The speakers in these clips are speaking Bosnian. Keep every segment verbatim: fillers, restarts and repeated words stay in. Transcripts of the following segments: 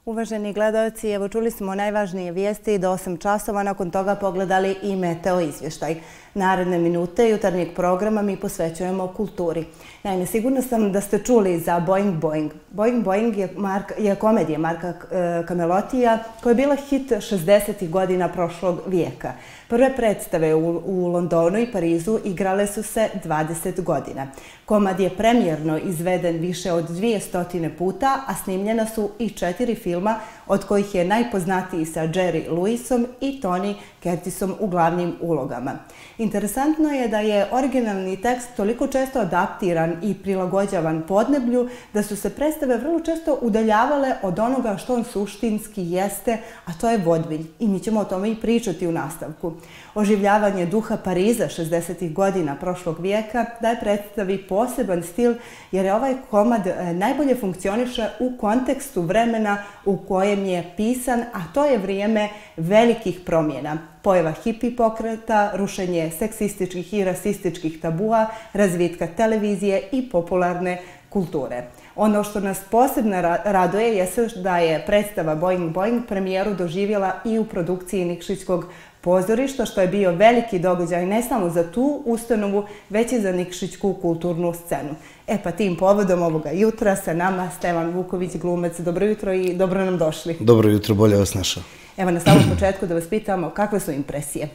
Uvaženi gledalci, evo čuli smo najvažnije vijesti do osam časova, nakon toga pogledali i meteo izvještaj. Naredne minute jutarnjeg programa mi posvećujemo kulturi. Naime, sigurno sam da ste čuli za Boing Boing. Boing Boing je, marka, je komedija Marka Kamelotija koja je bila hit šezdesetih godina prošlog vijeka. Prve predstave u, u Londonu i Parizu igrale su se dvadeset godina. Komad je premijerno izveden više od dvije stotine puta, a snimljena su i četiri filma, od kojih je najpoznatiji sa Jerry Lewisom i Tony Curtisom u glavnim ulogama. Interesantno je da je originalni tekst toliko često adaptiran i prilagođavan podneblju da su se predstave vrlo često udaljavale od onoga što on suštinski jeste, a to je vodvilj. I mi ćemo o tome i pričati u nastavku. Oživljavanje duha Pariza šezdesetih godina prošlog vijeka daje predstavi poseban stil jer je ovaj komad najbolje funkcioniše u kontekstu vremena u kojem je pisan, a to je vrijeme velikih promjena. Pojava hipi pokreta, rušenje seksističkih i rasističkih tabua, razvitka televizije i popularne kulture. Ono što nas posebno raduje je da je predstava Boing Boing premijeru doživjela i u produkciji Nikšićkog pozorišta, što je bio veliki događaj ne samo za tu ustanovu, već i za nikšićku kulturnu scenu. E pa tim povodom ovoga jutra sa nama Stevan Vuković, glumac. Dobro jutro i dobro nam došli. Dobro jutro, bolje vas našao. Evo na samom početku da vas pitamo kakve su impresije?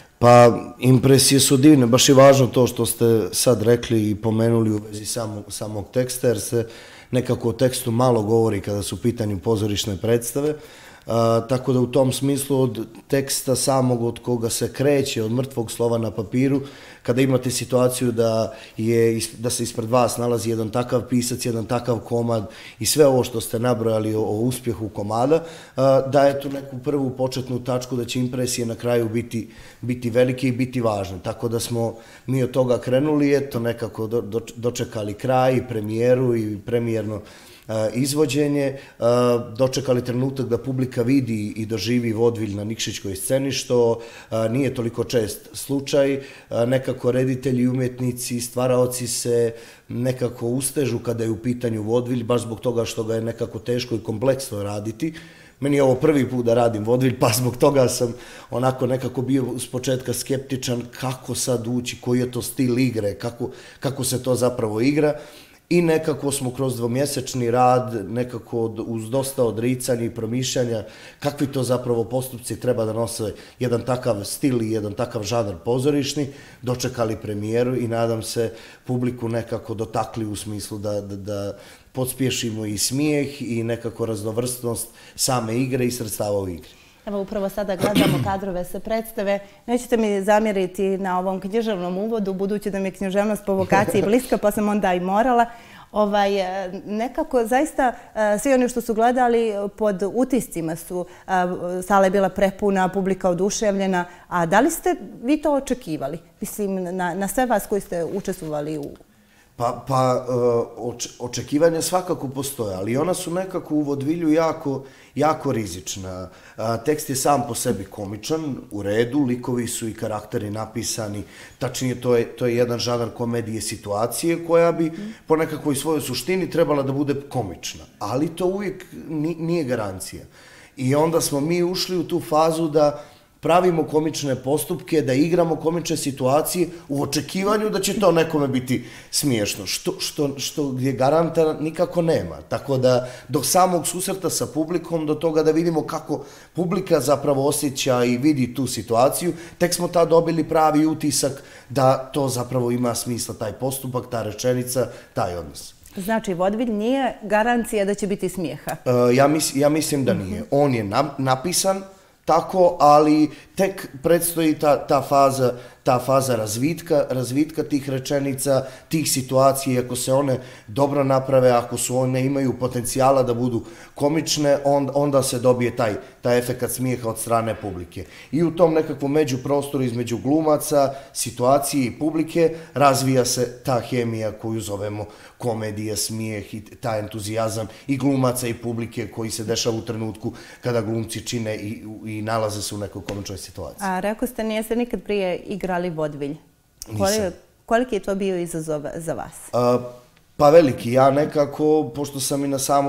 Pa impresije su divne, baš je važno to što ste sad rekli i pomenuli u vezi samog, samog teksta, jer se nekako o tekstu malo govori kada su u pitanju pozorišne predstave. Uh, tako da u tom smislu od teksta samog od koga se kreće, od mrtvog slova na papiru, kada imate situaciju da, je, da se ispred vas nalazi jedan takav pisac, jedan takav komad i sve ovo što ste nabrojali o, o uspjehu komada, uh, daje tu neku prvu početnu tačku da će impresije na kraju biti, biti velike i biti važne. Tako da smo mi od toga krenuli, eto nekako do, do, dočekali kraj i premijeru i premijerno izvođenje, dočekali trenutak da publika vidi i doživi vodvilj na nikšićkoj sceni, što nije toliko čest slučaj. Nekako reditelji, umjetnici, stvaraoci se nekako ustežu kada je u pitanju vodvilj, baš zbog toga što ga je nekako teško i kompleksno raditi. Meni je ovo prvi put da radim vodvilj, pa zbog toga sam onako nekako bio s početka skeptičan kako sad ući, koji je to stil igre, kako, kako se to zapravo igra. I nekako smo kroz dvomjesečni rad, nekako uz dosta odricanja i promišljanja kakvi to zapravo postupci treba da nose jedan takav stil i jedan takav žanr pozorišni, dočekali premijeru i nadam se publiku nekako dotakli u smislu da, da, da podspješimo i smijeh i nekako raznovrstnost same igre i sredstava u igri. Evo upravo sada gledamo kadrove sa predstave. Nećete mi zamjeriti na ovom književnom uvodu, budući da mi je književnost po vokaciji bliska, pa sam onda i morala. Ovaj, nekako zaista svi oni što su gledali pod utiscima su, sala je bila prepuna, publika oduševljena. A da li ste vi to očekivali? Mislim, na, na sve vas koji ste učestvovali u... Pa, pa oč, očekivanja svakako postoje, ali ona su nekako u vodvilju jako, jako rizična. Tekst je sam po sebi komičan, u redu, likovi su i karakteri napisani, tačnije to je, to je jedan žanar komedije situacije koja bi po nekakvoj svojoj suštini trebala da bude komična, ali to uvijek nije garancija. I onda smo mi ušli u tu fazu da pravimo komične postupke, da igramo komične situacije u očekivanju da će to nekome biti smiješno, što, što, što gdje garanta nikako nema. Tako da do samog susreta sa publikom, do toga da vidimo kako publika zapravo osjeća i vidi tu situaciju, tek smo tad dobili pravi utisak da to zapravo ima smisla, taj postupak, ta rečenica, taj odnos. Znači, vodvilj nije garancija da će biti smijeha? Uh, ja, mis, ja mislim da nije. On je na, napisan tako, ali tek predstoji ta, ta faza, ta faza razvitka, razvitka tih rečenica, tih situacija, ako se one dobro naprave, ako su one imaju potencijala da budu komične, on, onda se dobije taj, taj efekat smijeha od strane publike. I u tom nekakvom međuprostoru između glumaca, situacije i publike razvija se ta hemija koju zovemo komedija, smijeh i taj entuzijazam i glumaca i publike koji se dešava u trenutku kada glumci čine i, i nalaze se u nekoj komičnoj situaciji. A rekao ste, nije se nikad prije igrali vodvilj. Nisam. Koliki je to bio izazov za vas? A, pa veliki. Ja nekako, pošto sam i na samom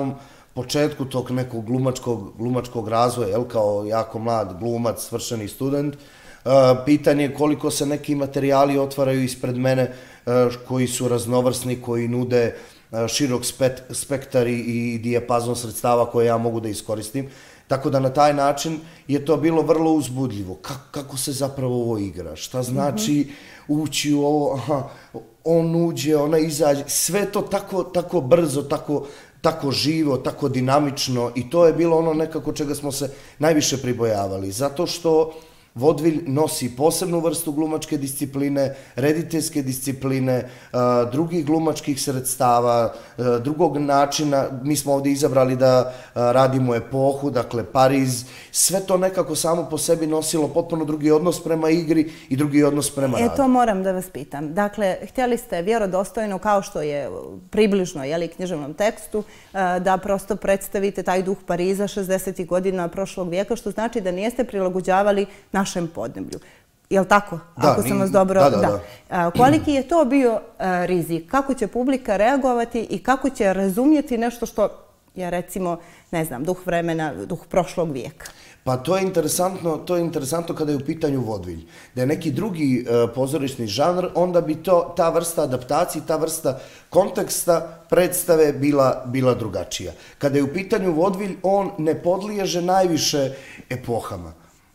početku tog nekog glumačkog, glumačkog razvoja, jel, kao jako mlad glumac, svršeni student. Pitanje je koliko se neki materijali otvaraju ispred mene koji su raznovrsni, koji nude širok spektar i dijapazon sredstava koje ja mogu da iskoristim. Tako da na taj način je to bilo vrlo uzbudljivo. Kako se zapravo ovo igra? Šta znači ući u ovo? Aha, on uđe, ona izađe. Sve to tako brzo, tako živo, tako dinamično i to je bilo ono nekako čega smo se najviše pribojavali. Zato što vodvilj nosi posebnu vrstu glumačke discipline, rediteljske discipline, drugih glumačkih sredstava, drugog načina. Mi smo ovdje izabrali da radimo epohu, dakle Pariz. Sve to nekako samo po sebi nosilo potpuno drugi odnos prema igri i drugi odnos prema radu. E, to moram da vas pitam. Dakle, htjeli ste vjerodostojno, kao što je približno književnom tekstu, da prosto predstavite taj duh Pariza šezdesetih godina prošlog vijeka, što znači da nijeste prilagođavali našem podneblju. Je li tako? Ako sam vas dobro... Da, da. Koliki je to bio rizik? Kako će publika reagovati i kako će razumjeti nešto što je, recimo, ne znam, duh vremena, duh prošlog vijeka? Pa to je interesantno, to je interesantno kada je u pitanju vodvilj. Da je neki drugi pozorišni žanr, onda bi to, ta vrsta adaptacije, ta vrsta konteksta predstave bila drugačija. Kada je u pitanju vodvilj, on ne podliježe najviše epohama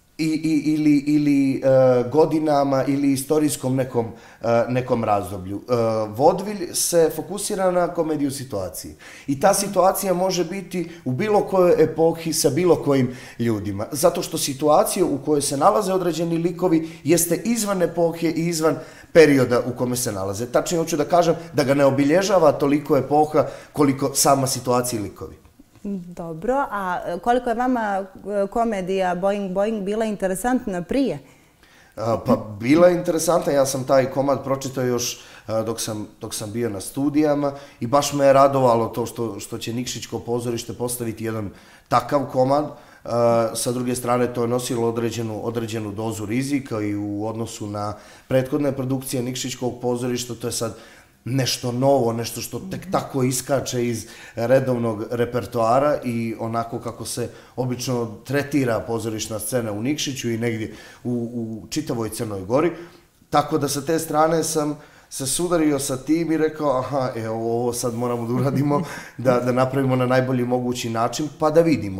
ili godinama ili istorijskom nekom razdoblju. Vodvilj se fokusira na komediju situaciji. I ta situacija može biti u bilo kojoj epohi sa bilo kojim ljudima. Zato što situacija u kojoj se nalaze određeni likovi jeste izvan epohe i izvan perioda u kome se nalaze. Tačnije hoću da kažem da ga ne obilježava toliko epoha koliko sama situacija i likovi. Dobro, a koliko je vama komedija Boing Boing bila interesantna prije? Pa bila je interesantna, ja sam taj komad pročitao još dok sam bio na studijama i baš me je radovalo to što će Nikšićko pozorište postaviti jedan takav komad. Sa druge strane, to je nosilo određenu dozu rizika i u odnosu na prethodne produkcije Nikšićkog pozorišta, to je sad nešto novo, nešto što tek tako iskače iz redovnog repertoara i onako kako se obično tretira pozorišna scena u Nikšiću i negdje u čitavoj Crnoj Gori. Tako da sa te strane sam se sudario sa tim i rekao, aha, evo, ovo sad moramo da uradimo, da napravimo na najbolji mogući način, pa da vidimo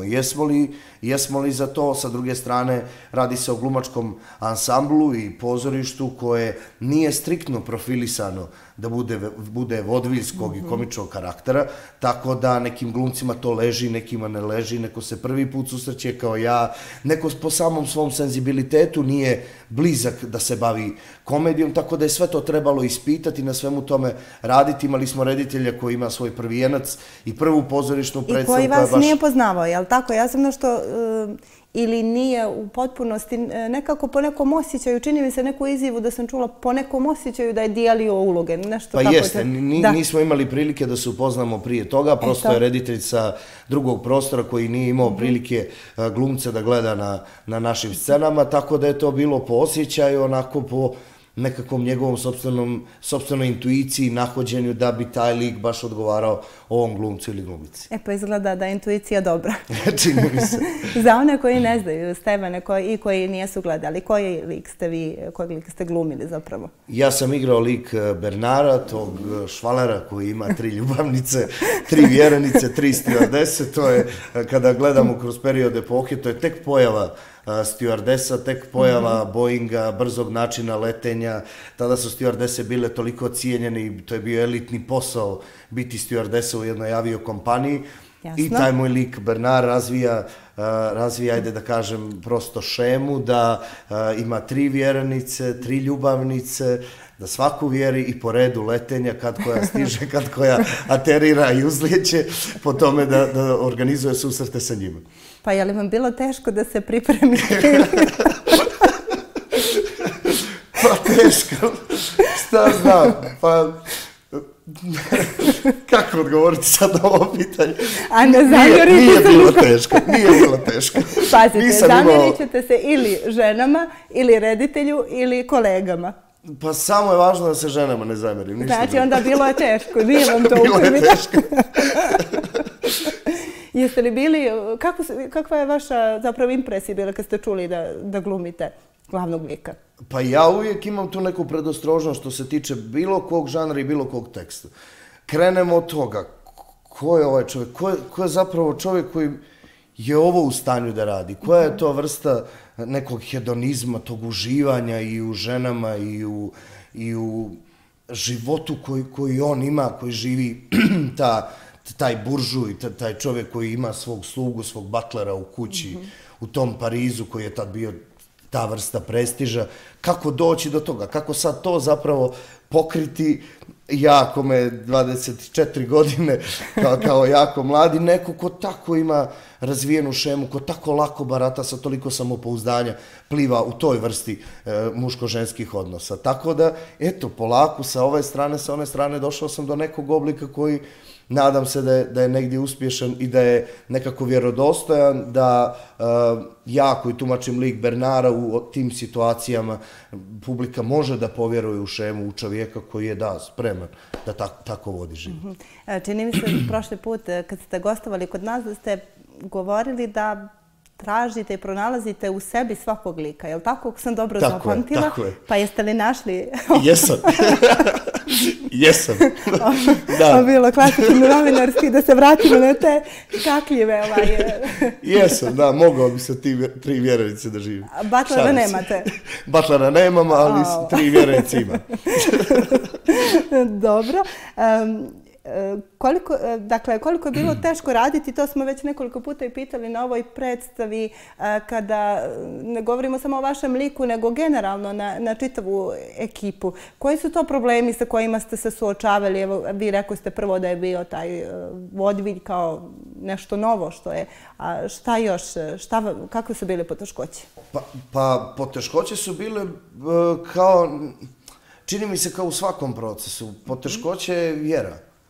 jesmo li za to. Sa druge strane, radi se o glumačkom ansamblu i pozorištu koje nije striktno profilisano da bude vodviljskog i komičnog karaktera, tako da nekim glumcima to leži, nekima ne leži, neko se prvi put susreće kao ja, neko po samom svom senzibilitetu nije blizak da se bavi komedijom, tako da je sve to trebalo ispitati, na svemu tome raditi. Imali smo reditelja koji ima svoj prvijenac i prvu pozorišnu predstavu. I koji vas nije poznavao, je li tako? Ja sam nešto... ili nije u potpunosti, nekako po nekom osjećaju, čini mi se neku izjavu da sam čula, po nekom osjećaju da je dijelio uloge, nešto tako. Pa jeste, nismo imali prilike da se upoznamo prije toga, prosto je reditelj sa drugog prostora koji nije imao prilike glumce da gleda na našim scenama, tako da je to bilo po osjećaju, onako po nekakvom njegovom sopstvenoj intuiciji, nahođenju da bi taj lik baš odgovarao ovom glumcu ili glumici. E pa izgleda da je intuicija dobra. Čini mi se. Za one koji ne znaju, Stevane, i koji nijesu gledali, koji lik ste vi, kojeg lika ste glumili zapravo? Ja sam igrao lik Bernara, tog švalera koji ima tri ljubavnice, tri vjerenice, tri stjuardese. To je, kada gledamo kroz period epohe, to je tek pojava stjuardesa, tek pojava Boeinga, brzog načina letenja. Tada su stjuardese bile toliko cijenjene i to je bio elitni posao biti stjuardesa u jednoj aviokompaniji. I taj moj lik Bernard razvija, ajde da kažem, prosto šemu da ima tri vjerenice, tri ljubavnice, da svaku vjeri i po redu letenja, kad koja stiže, kad koja aterira i uzlijeće, po tome da organizuje susrete sa njima. Pa je li vam bilo teško da se pripremite? Pa teško, šta znam, pa... Kako odgovoriti sad na ovo pitanje? A ne zamjerite se? Nije bilo teško, nije bilo teško. Pazite, zamjerit ćete se ili ženama, ili reditelju, ili kolegama. Pa samo je važno da se ženama ne zamjerim. Znači onda bilo je teško, nije vam to uprimiti. Bilo je teško. Jeste li bili, kako, kakva je vaša zapravo impresija bila kad ste čuli da, da glumite glavnog lika? Pa ja uvijek imam tu neku predostrožnost što se tiče bilo kog žanra i bilo kog teksta. Krenemo od toga, ko je ovaj čovjek, ko je, ko je zapravo čovjek koji je ovo u stanju da radi, koja je to vrsta nekog hedonizma, tog uživanja i u ženama i u, i u životu koji, koji on ima, koji živi ta, taj buržuj, taj čovjek koji ima svog slugu, svog butlera u kući, u tom Parizu koji je tad bio ta vrsta prestiža, kako doći do toga, kako sad to zapravo pokriti jako me dvadeset četiri godine kao, kao jako mladi, neko ko tako ima razvijenu šemu, ko tako lako barata sa toliko samopouzdanja, pliva u toj vrsti e, muško-ženskih odnosa. Tako da, eto, polako sa ove strane, sa one strane došao sam do nekog oblika koji nadam se da je, da je negdje uspješan i da je nekako vjerodostojan, da uh, ja koji tumačim lik Bernara u tim situacijama publika može da povjeruje u šemu, u čovjeka koji je da spreman da tak, tako vodi život. Mm-hmm. Čini mi se prošli put kad ste gostovali kod nas da ste govorili da tražite i pronalazite u sebi svakog lika. Je li tako? Ako sam dobro zapamtila? Tako je. Pa jeste li našli? Jesam. Jesam. Da. Bilo klasično novinarski da se vratimo na te kakljive. Ovaj. Jesam, da, mogao bi se ti tri vjerenice da živim. Batlera nemate? Batlera nemam, ali oh. tri vjerenice imam. Dobro. Um, Koliko, dakle, koliko je bilo teško raditi, to smo već nekoliko puta i pitali na ovoj predstavi, kada ne govorimo samo o vašem liku, nego generalno na, na čitavu ekipu. Koji su to problemi sa kojima ste se suočavali? Evo, vi rekli ste prvo da je bio taj vodvilj kao nešto novo što je. A šta još? Šta, kakve su bile poteškoće? Pa, pa poteškoće su bile kao, čini mi se kao u svakom procesu. Poteškoće je vjera.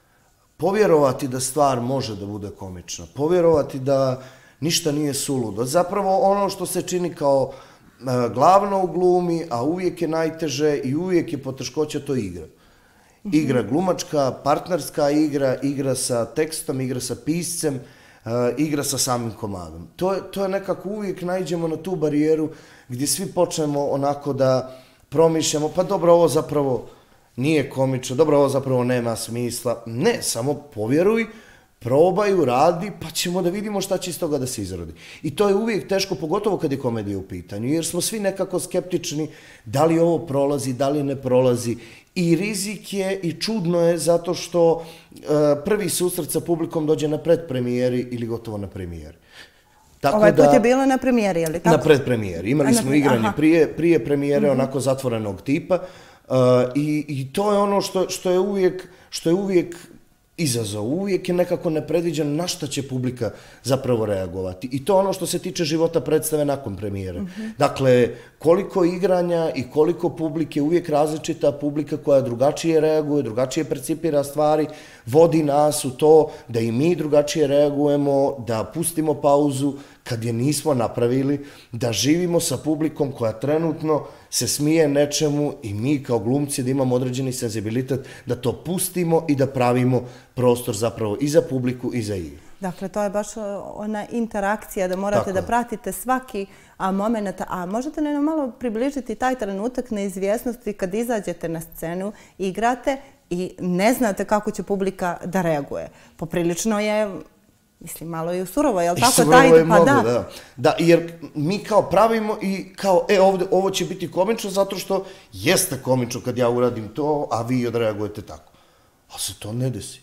Povjerovati da stvar može da bude komična, povjerovati da ništa nije suludo. Zapravo ono što se čini kao e, glavno u glumi, a uvijek je najteže i uvijek je poteškoća, to igra. Igra glumačka, partnerska igra, igra sa tekstom, igra sa piscem, e, igra sa samim komadom. To je, to je nekako uvijek naiđemo na tu barijeru gdje svi počnemo onako da promišljamo, pa dobro, ovo zapravo nije komično, dobro, ovo zapravo nema smisla. Ne, samo povjeruj, probaj, radi, pa ćemo da vidimo šta će iz toga da se izrodi. I to je uvijek teško, pogotovo kad je komedija u pitanju, jer smo svi nekako skeptični da li ovo prolazi, da li ne prolazi. I rizik je i čudno je zato što e, prvi susret sa publikom dođe na predpremijeri ili gotovo na premijeri. Tako ovaj put da, je bilo na premijeri, je li tako? Na predpremijeri. Imali smo igranje prije, prije premijere, mm-hmm. onako zatvorenog tipa. Uh, i, i to je ono što, što je uvijek, što je uvijek izazov, uvijek je nekako nepredviđeno na šta će publika zapravo reagovati. I to je ono što se tiče života predstave nakon premijere. Mm-hmm. Dakle, koliko igranja i koliko publike, uvijek različita publika koja drugačije reaguje, drugačije percipira stvari, vodi nas u to da i mi drugačije reagujemo, da pustimo pauzu kad je nismo napravili, da živimo sa publikom koja trenutno se smije nečemu i mi kao glumci da imamo određeni senzibilitet, da to pustimo i da pravimo prostor zapravo i za publiku i za igru. Dakle, to je baš ona interakcija da morate da pratite svaki moment. A možete li nam malo približiti taj trenutak neizvjesnosti kad izađete na scenu, igrate i ne znate kako će publika da reaguje? Poprilično je, mislim, malo je surovo, je li tako? Surovo je mnogo, da. Da, jer mi kao pravimo i kao, e, ovdje, ovo će biti komično zato što jeste komično kad ja uradim to, a vi odreagujete tako. A se to ne desi.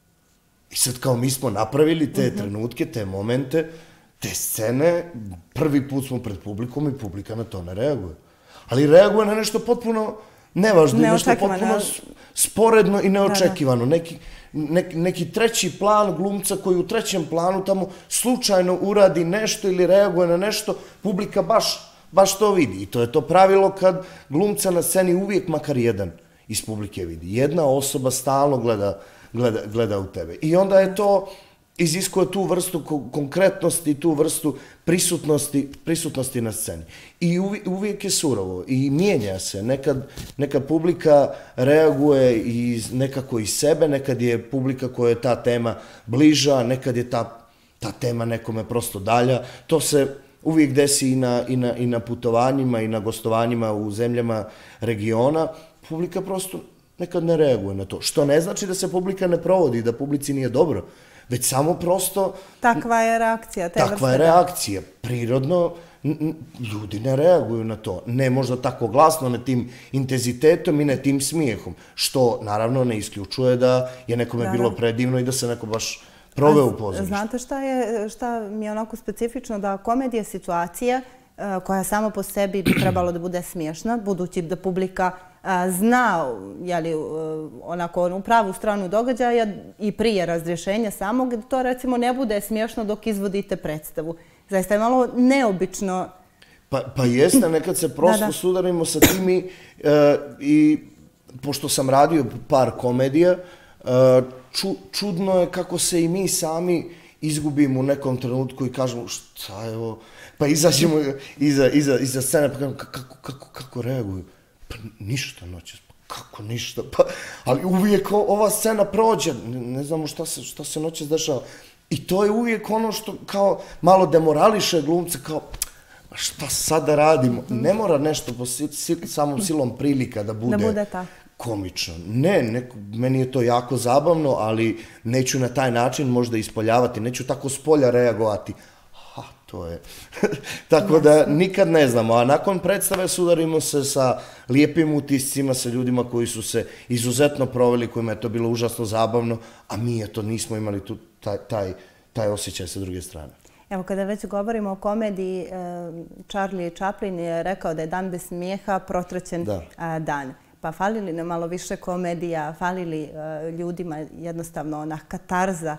I sad kao mi smo napravili te trenutke, te momente, te scene, prvi put smo pred publikom i publika na to ne reaguje. Ali reaguje na nešto potpuno nevažno, nešto potpuno sporedno i neočekivano. Neki, neki, neki treći plan glumca koji u trećem planu tamo slučajno uradi nešto ili reaguje na nešto, publika baš, baš to vidi. I to je to pravilo kad glumca na sceni uvijek makar jedan iz publike vidi. Jedna osoba stalno gleda Gleda, gleda u tebe. I onda je to iziskuje tu vrstu konkretnosti, tu vrstu prisutnosti, prisutnosti na sceni. I uvijek je surovo i mijenja se. Nekad, nekad publika reaguje iz, nekako iz sebe, nekad je publika koja je ta tema bliža, nekad je ta ta tema nekome prosto dalja. To se uvijek desi i na, i na, i na putovanjima i na gostovanjima u zemljama regiona. Publika prosto nekad ne reaguje na to. Što ne znači da se publika ne provodi, da publici nije dobro, već samo prosto... Takva je reakcija. Takva je reakcija. Prirodno, ljudi ne reaguju na to. Ne možda tako glasno, ne tim intenzitetom i ne tim smijehom. Što, naravno, ne isključuje da je nekome bilo predivno i da se neko baš proveo u pozorištu. Znate šta mi je onako specifično? Da komedija je situacija koja sama po sebi bi trebalo da bude smiješna, budući da publika zna onako u pravu stranu događaja i prije razrješenja samog, to recimo ne bude smiješno dok izvodite predstavu. Zaista je malo neobično. Pa jeste, nekad se prosto sudarimo sa tim i pošto sam radio par komedija, čudno je kako se i mi sami izgubimo u nekom trenutku i kažemo šta je ovo, pa izađemo iza scene pa kažemo kako reaguju. Pa ništa noćas, pa kako ništa, ali uvijek ova scena prođe, ne znamo šta se noćas dešava. I to je uvijek ono što kao malo demorališe glumce, kao šta sad da radimo. Ne mora nešto po samom silom prilika da bude komično. Ne, meni je to jako zabavno, ali neću na taj način možda ispoljavati, neću tako s polja reagovati. Ha, to je... Tako da nikad ne znamo. A nakon predstave sudarimo se sa lijepim utiscima, sa ljudima koji su se izuzetno proveli, kojima je to bilo užasno zabavno, a mi je to nismo imali tu taj osjećaj sa druge strane. Evo, kada već govorimo o komediji, Charlie Chaplin je rekao da je dan bez smijeha protraćen dan. Pa fali li nam malo više komedija, fali li ljudima jednostavno ona katarza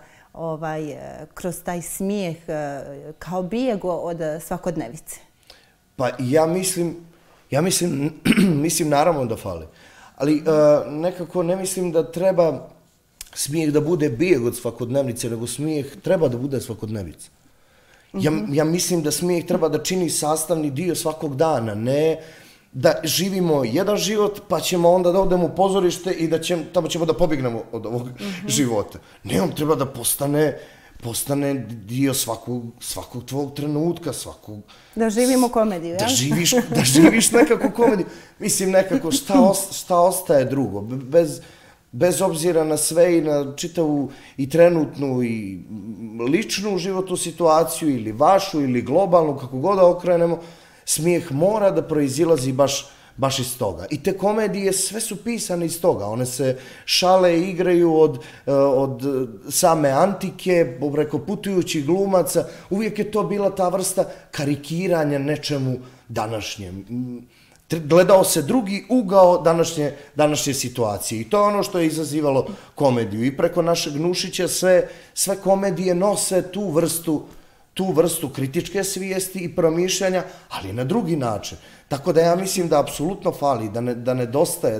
kroz taj smijeh kao bijeg od svakodnevice? Pa ja mislim, ja mislim, mislim naravno da fali. Ali nekako ne mislim da treba smijeh da bude bijeg od svakodnevnice, nego smijeh treba da bude svakodnevica. Ja mislim da smijeh treba da čini sastavni dio svakog dana, ne da živimo jedan život pa ćemo onda da odemo u pozorište i da tamo ćemo da pobignemo od ovog života. Ne, on treba da postane postane dio svakog tvojeg trenutka, svakog... Da živimo komediju, jel? Da živiš nekako komediju. Mislim, nekako šta ostaje drugo, bez... bez obzira na sve i na čitavu i trenutnu i ličnu životnu situaciju ili vašu ili globalnu, kako god da okrenemo, smijeh mora da proizilazi baš iz toga. I te komedije sve su pisane iz toga. One se šale i igraju od same antike, preko putujućih glumaca. Uvijek je to bila ta vrsta karikiranja nečemu današnjem. Gledao se drugi ugao današnje situacije i to je ono što je izazivalo komediju. I preko našeg Nušića sve komedije nose tu vrstu tu vrstu kritičke svijesti i promišljanja, ali na drugi način. Tako da ja mislim da apsolutno fali, da nedostaje,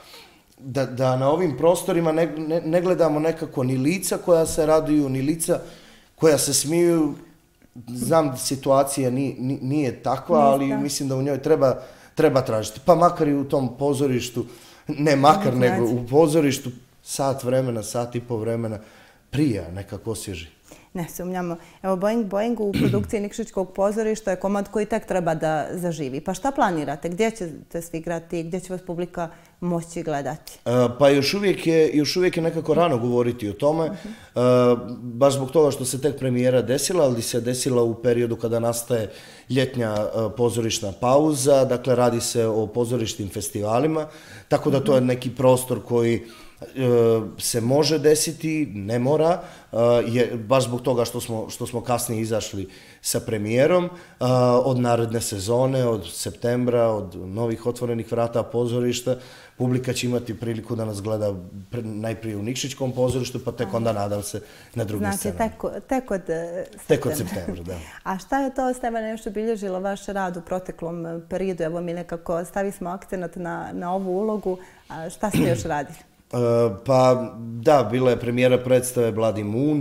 da na ovim prostorima ne gledamo nekako ni lica koja se raduju, ni lica koja se smiju. Znam da situacija nije takva, ali mislim da u njoj treba treba tražiti. Pa makar i u tom pozorištu, ne makar, nego u pozorištu sat vremena, sat i po vremena prija nekako osvježi. Ne sumnjamo. Evo, Boing Boing u produkciji Nikšićkog pozorišta je komad koji tek treba da zaživi. Pa šta planirate? Gdje ćete svi igrati? Gdje će vas publika moći gledati? Pa još uvijek je nekako rano govoriti o tome. Baš zbog toga što se tek premijera desila, ali se desila u periodu kada nastaje ljetnja pozorišna pauza. Dakle, radi se o pozorištim festivalima. Tako da to je neki prostor koji se može desiti, ne mora, baš zbog toga što smo kasnije izašli sa premijerom. Od naredne sezone, od septembra, od novih otvorenih vrata pozorišta, publika će imati priliku da nas gleda najprije u Nikšićkom pozorištu, pa tek onda nadam se na drugim scenama. Znači, tek od septembra. Tek od septembra, da. A šta je to, Stevane, još obilježilo vaš rad u proteklom periodu? Evo mi nekako stavi smo akcenat na ovu ulogu. Šta ste još radili? Pa da, bila je premijera predstave Bloody Moon,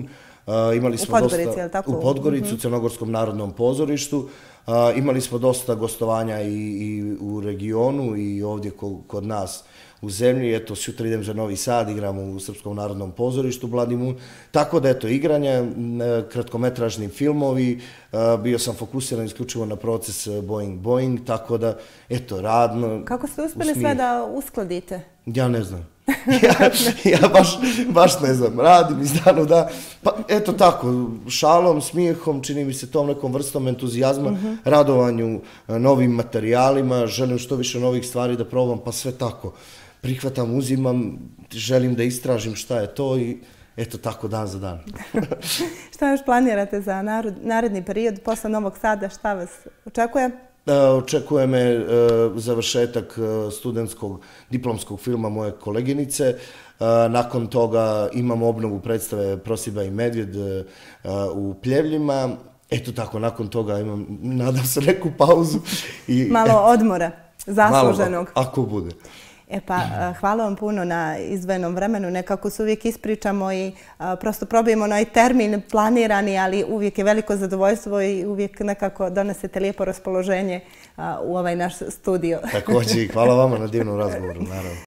Imali smo u Podgorici, dosta, je li tako? U Podgorici, u Crnogorskom narodnom pozorištu. Imali smo dosta gostovanja i, i u regionu i ovdje kod nas u zemlji. Eto, sutra idem za Novi Sad, igram u Srpskom narodnom pozorištu Bladimun. Tako da, eto, igranje, kratkometražni filmovi, bio sam fokusiran isključivo na proces Boeing Boeing, tako da, eto, radno. Kako ste uspjeli sve da uskladite? Ja ne znam. ja ja baš, baš ne znam, radim iz dana u dan. Pa eto tako, šalom, smijehom, čini mi se tom nekom vrstom entuzijazma, uh-huh. radovanju novim materijalima, želim što više novih stvari da probam, pa sve tako. Prihvatam, uzimam, želim da istražim šta je to i eto tako dan za dan. Šta još planirate za narod, naredni period posle Novog Sada, šta vas očekuje? Očekuje me završetak studentskog diplomskog filma moje koleginice. Nakon toga imam obnovu predstave Prosiba i Medvjed u Pljevljima. Eto tako, nakon toga imam, nadam se, neku pauzu. I, malo odmora, zasluženog. Malo, ako bude. E pa, hvala vam puno na izdvojenom vremenu. Nekako se uvijek ispričamo i prosto probijemo onaj termin planirani, ali uvijek je veliko zadovoljstvo i uvijek nekako donesete lijepo raspoloženje u ovaj naš studio. Također, hvala vama na divnom razgovoru, naravno.